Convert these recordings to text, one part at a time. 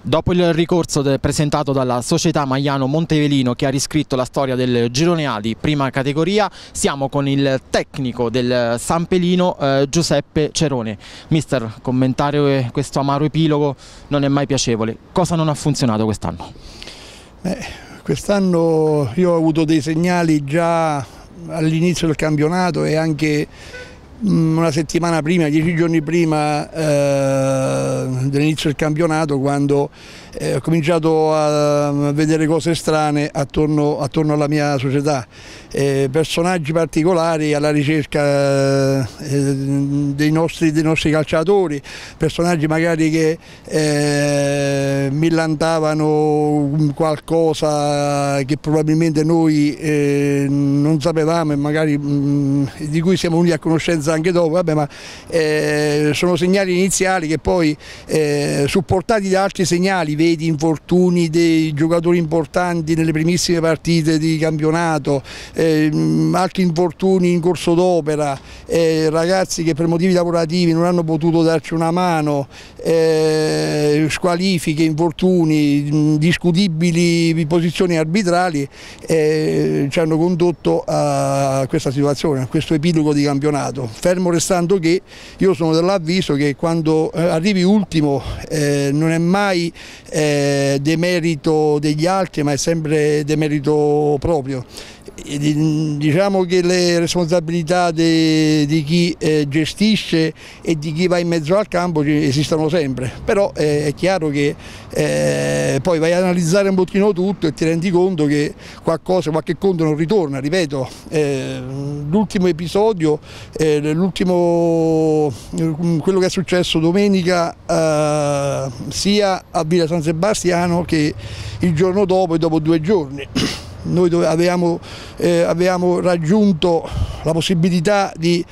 Dopo il ricorso presentato dalla società Maiano Montevelino che ha riscritto la storia del girone A di prima categoria, siamo con il tecnico del San Pelino, Giuseppe Cerone. Mister, commentare questo amaro epilogo non è mai piacevole. Cosa non ha funzionato quest'anno? Quest'anno io ho avuto dei segnali già all'inizio del campionato e anche una settimana prima, 10 giorni prima dell'inizio del campionato, quando ho cominciato a vedere cose strane attorno alla mia società, personaggi particolari alla ricerca dei nostri calciatori, personaggi magari che millantavano qualcosa che probabilmente noi non sapevamo e magari di cui siamo venuti a conoscenza anche dopo, vabbè, ma sono segnali iniziali che poi supportati da altri segnali, vedi infortuni dei giocatori importanti nelle primissime partite di campionato, altri infortuni in corso d'opera, ragazzi che per motivi lavorativi non hanno potuto darci una mano, squalifiche, infortuni, discutibili posizioni arbitrali, ci hanno condotto a questa situazione, a questo epilogo di campionato. Fermo restando che io sono dell'avviso che quando arrivi ultimo non è mai demerito degli altri, ma è sempre demerito proprio. Diciamo che le responsabilità di chi gestisce e di chi va in mezzo al campo esistono sempre, però è chiaro che poi vai ad analizzare un pochino tutto e ti rendi conto che qualche conto non ritorna. Ripeto, l'ultimo episodio, quello che è successo domenica sia a Villa San Sebastiano che il giorno dopo e dopo 2 giorni. Noi avevamo raggiunto la possibilità di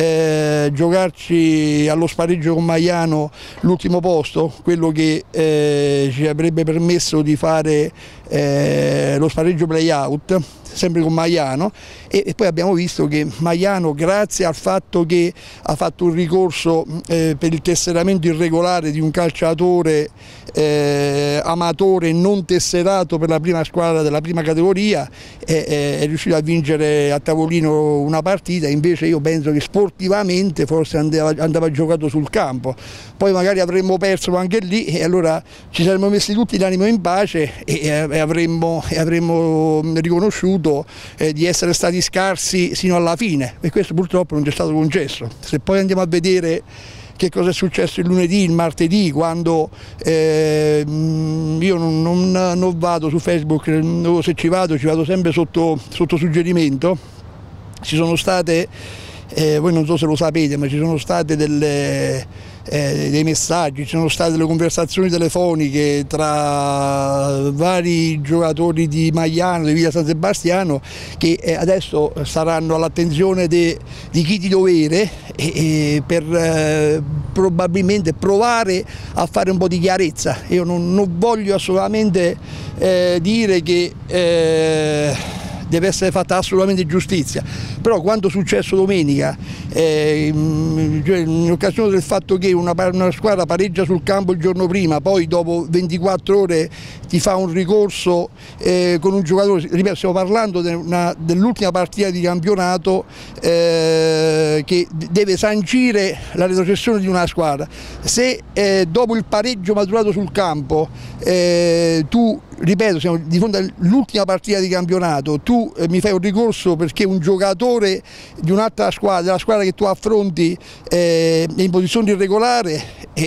giocarci allo spareggio con Maiano l'ultimo posto, quello che ci avrebbe permesso di fare lo spareggio play-out, sempre con Maiano, e poi abbiamo visto che Maiano, grazie al fatto che ha fatto un ricorso per il tesseramento irregolare di un calciatore amatore non tesserato per la prima squadra della prima categoria, è riuscito a vincere a tavolino una partita. Invece io penso che sportivamente forse andava giocato sul campo, poi magari avremmo perso anche lì e allora ci saremmo messi tutti l'animo in pace e avremmo riconosciuto di essere stati scarsi sino alla fine, e questo purtroppo non ci è stato concesso. Se poi andiamo a vedere che cosa è successo il lunedì, il martedì, quando io non vado su Facebook, se ci vado sempre sotto suggerimento. Ci sono state, voi non so se lo sapete, ma ci sono state dei messaggi, ci sono state delle conversazioni telefoniche tra vari giocatori di Maiano, di Villa San Sebastiano, che adesso saranno all'attenzione di chi di dovere per probabilmente provare a fare un po' di chiarezza. Io non voglio assolutamente dire che deve essere fatta assolutamente giustizia, però quanto successo domenica, in occasione del fatto che una squadra pareggia sul campo il giorno prima, poi dopo 24 ore ti fa un ricorso con un giocatore, ripeto, stiamo parlando dell'ultima partita di campionato che deve sancire la retrocessione di una squadra. Se dopo il pareggio maturato sul campo tu, ripeto, siamo di fronte all'ultima partita di campionato, tu mi fai un ricorso perché un giocatore di un'altra squadra, della squadra che tu affronti, è in posizione irregolare,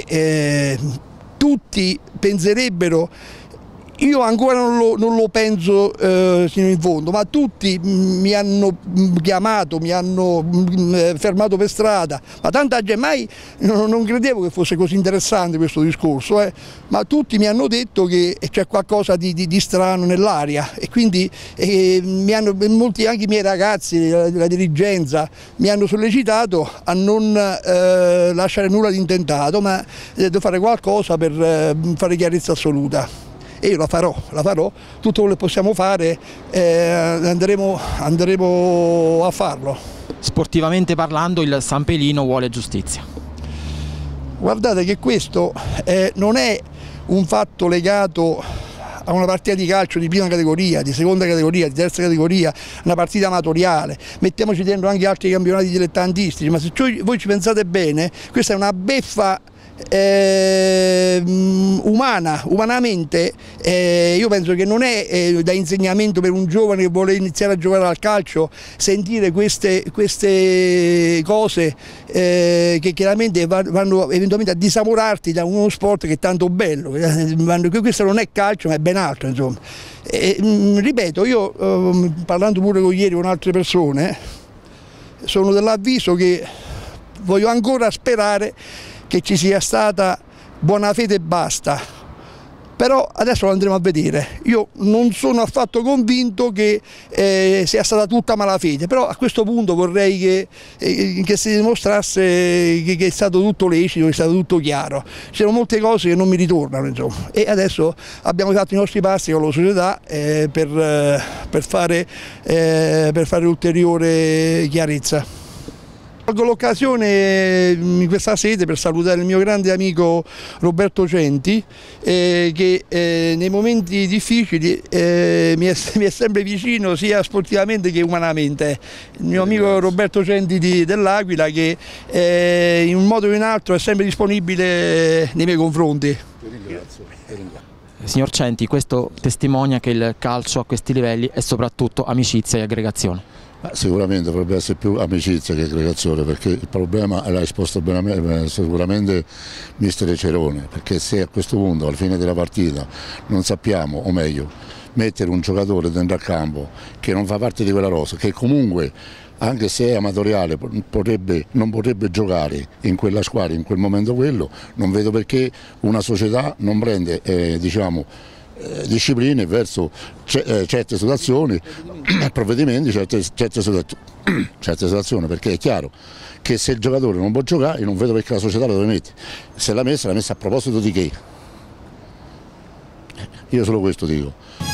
tutti penserebbero, io ancora non lo penso fino in fondo, ma tutti mi hanno chiamato, mi hanno fermato per strada, ma tanta gente, mai non credevo che fosse così interessante questo discorso, ma tutti mi hanno detto che c'è qualcosa di strano nell'aria, e quindi molti, anche i miei ragazzi, la dirigenza, mi hanno sollecitato a non lasciare nulla di intentato, ma devo fare qualcosa per fare chiarezza assoluta. E io la farò, tutto quello che possiamo fare andremo a farlo. Sportivamente parlando, il San Pelino vuole giustizia. Guardate che questo non è un fatto legato a una partita di calcio di prima categoria, di seconda categoria, di terza categoria, una partita amatoriale, mettiamoci dentro anche altri campionati dilettantistici, ma se voi ci pensate bene, questa è una beffa umanamente, io penso che non è da insegnamento per un giovane che vuole iniziare a giocare al calcio sentire queste cose che chiaramente vanno eventualmente a disamorarti da uno sport che è tanto bello. Questo non è calcio ma è ben altro, insomma. Ripeto, io parlando pure ieri con altre persone sono dell'avviso che voglio ancora sperare che ci sia stata buona fede e basta, però adesso lo andremo a vedere. Io non sono affatto convinto che sia stata tutta malafede, però a questo punto vorrei che si dimostrasse che è stato tutto lecito, che è stato tutto chiaro. Ci sono molte cose che non mi ritornano, insomma, e adesso abbiamo fatto i nostri passi con la società per fare ulteriore chiarezza. Colgo l'occasione in questa sede per salutare il mio grande amico Roberto Centi che nei momenti difficili mi è sempre vicino sia sportivamente che umanamente. Il mio amico Roberto Centi dell'Aquila che in un modo o in un altro è sempre disponibile nei miei confronti. Ti ringrazio. Signor Centi, questo testimonia che il calcio a questi livelli è soprattutto amicizia e aggregazione. Sicuramente dovrebbe essere più amicizia che aggregazione, perché il problema l'ha esposto bene sicuramente mister Cerone, perché se a questo punto alla fine della partita non sappiamo, o meglio, mettere un giocatore dentro al campo che non fa parte di quella rosa, che comunque anche se è amatoriale non potrebbe giocare in quella squadra in quel momento quello, non vedo perché una società non prende discipline verso certe situazioni, provvedimenti, certe situazioni, perché è chiaro che se il giocatore non può giocare io non vedo perché la società lo deve mettere. Se l'ha messa a proposito di che? Io solo questo dico.